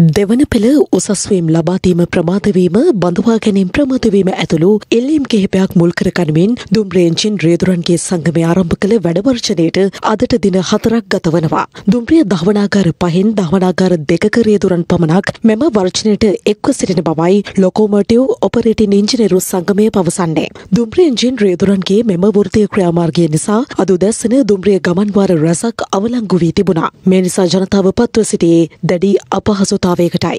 දෙවන පෙළ උසස් වීම ලබා දීම ප්‍රමාද වීම බඳවා ගැනීම ප්‍රමාද වීම ඇතුළු එල්ලීම් කිහිපයක් මුල් කර ගනිමින් දුම්රිය එන්ජින් රියදුරන්ගේ සංගමය ආරම්භ කළ වැඩවර්ජනයට අදට දින 4ක් ගත වනවා. දුම්රිය දහවනාගාර 5න් දහවනාගාර 2ක රියදුරන් පමණක් මෙම වර්ජනයට එක්ව සිටින බවයි ලොකෝමෝටිව් ඔපරේටින් ඉංජිනේරු සංගමය පවසන්නේ. දුම්රිය එන්ජින් රියදුරන්ගේ මෙම වෘත්තීය ක්‍රියාමාර්ගය නිසා අද උදැසන දුම්රිය ගමන් වාර රැසක් අවලංගු වී තිබුණා. මේ නිසා ජනතාව පත්ව සිටියේ දැඩි අපහසුතාවයකටයි.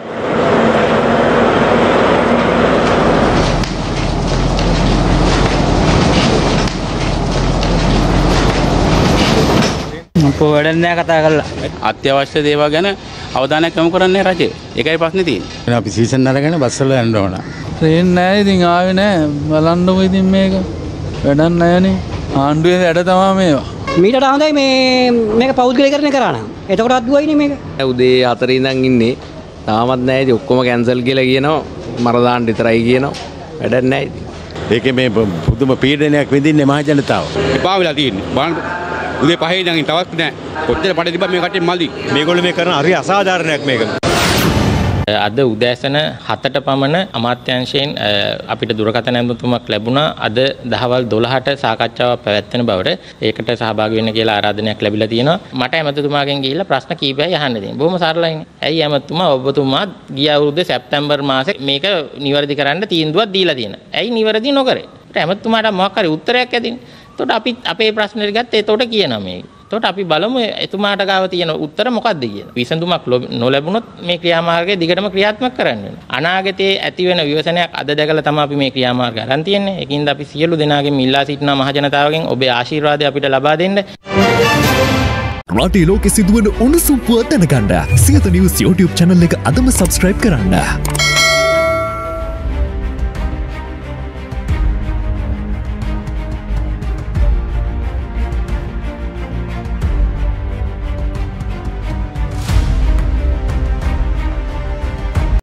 අපෝ වැඩක් නෑ කතා කරලා. අත්‍යවශ්‍ය දේවල් ගැන අවධානයක් යොමු කරන්නේ රජය. ඒකයි ප්‍රශ්නේ තියෙන්නේ. අපි සීසන් අරගෙන බස් වල යන්න ඕන. ට්‍රේන් නෑ ඉතින් ආවේ නෑ. බලන්නකො ඉතින් මේක. වැඩක් නෑනේ. ආණ්ඩුවේ වැඩ තමයි මේවා. මීටට හොඳයි මේක පෞද්ගලිකකරණය කරා නම්. එතකොටවත් දුවයිනේ මේක. උදේ 4 ඉඳන් ඉන්නේ. තාමත් නෑ ඉතින් ඔක්කොම කැන්සල් කියලා කියනවා. මර දාන්න විතරයි කියනවා. වැඩක් නෑ ඉතින්. ඒකේ මේ පුදුම පීඩනයක් විඳින්නේ මහ ජනතාව. එපා වෙලා තියෙන්නේ. බලන්න උදේ 5 ඉඳන් තවත් නෑ. කොච්චර පඩ තිබ්බත් මේ කට්ටිය මල්ලි. මේගොල්ලෝ මේ කරන හරි අසාධාරණයක් මේක. අද උදෑසන 7ට පමණ අමාත්‍යාංශයෙන් අපිට දුරකථන ඇමතුමක් ලැබුණා. අද දහවල් 12ට සාකච්ඡාවක් පැවැත්වෙන බවට ඒකට සහභාගී වෙන්න කියලා ආරාධනයක් ලැබිලා තියෙනවා. මට ඇමතුමාගෙන් ගිහිල්ලා ප්‍රශ්න කීපයක් අහන්න දෙන්න. බොහොම සරලයිනේ. ඇයි ඇමතුමා ඔබතුමා ගිය අවුරුද්දේ සැප්තැම්බර් මාසේ මේක නිවැරදි කරන්න තීන්දුවක් දීලා තියෙනවා. ඇයි නිවැරදි නොකරේ? ඇමතුමාට මොකක් හරි උත්තරයක් ඇදින්නේ. එතකොට අපි අපේ ප්‍රශ්නෙට ගත්තේ එතකොට කියනවා මේක. එතකොට අපි බලමු එතුමාට ගාව තියෙන උත්තර මොකක්ද කියලා. විසඳුමක් නොලැබුණොත් මේ ක්‍රියාමාර්ගය දිගටම ක්‍රියාත්මක කරන්න වෙනවා. අනාගතයේ ඇති වෙන විවසනයක් අද දැකලා තමයි අපි මේ ක්‍රියාමාර්ගය අරන් තියන්නේ. ඒකින්ද අපි සියලු දෙනාගෙන් ඉල්ලා සිටිනා මහ ජනතාවගෙන් ඔබේ ආශිර්වාදය අපිට ලබා දෙන්න. රටේ ලෝකෙ සිදුවන උණුසුම් පුවත් දැනගන්න සියත නිවුස් YouTube channel එක අදම subscribe කරන්න.